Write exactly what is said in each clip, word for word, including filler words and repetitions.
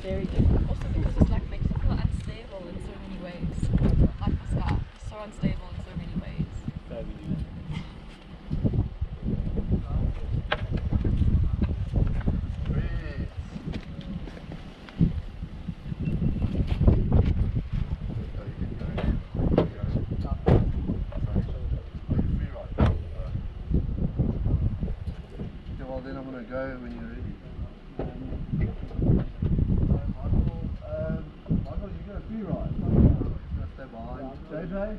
very different. Also because it like makes you feel unstable in so many ways. Like this guy, he's so unstable in so many ways. Well, then I'm going to go when you're ready. Michael, you're going to free ride. You're going to stay behind. J J?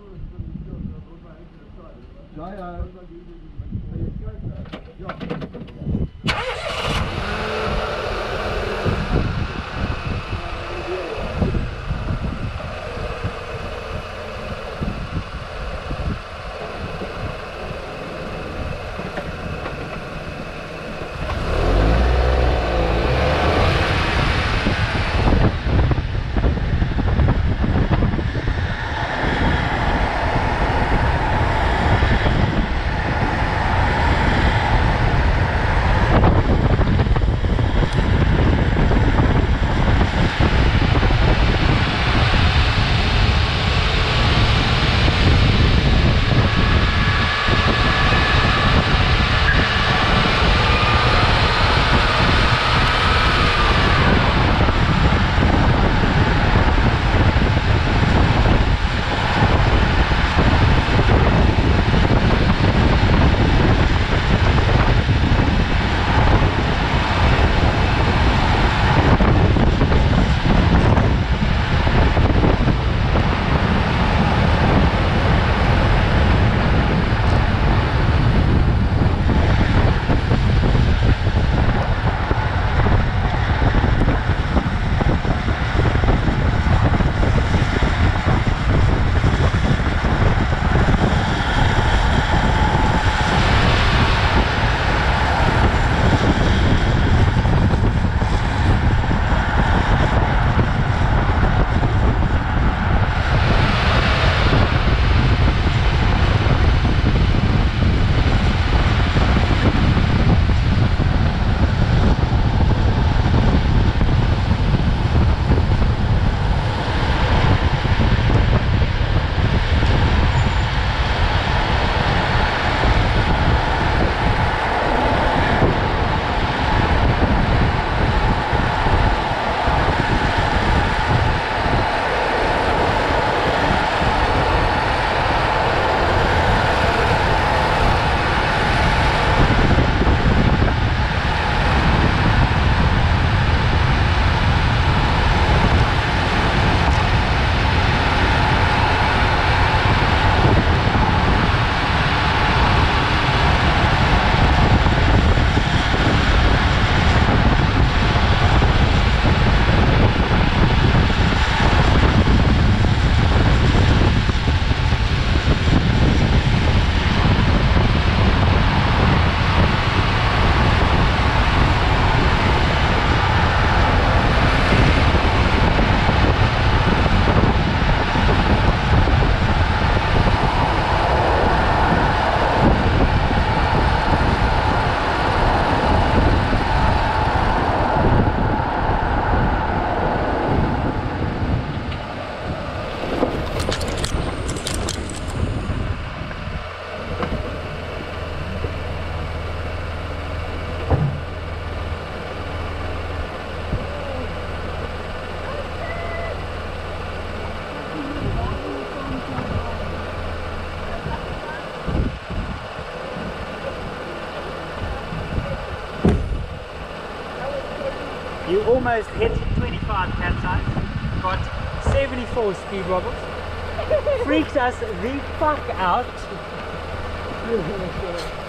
You almost hit twenty-five capsize, got seventy-four speed wobbles, freaked us the fuck out.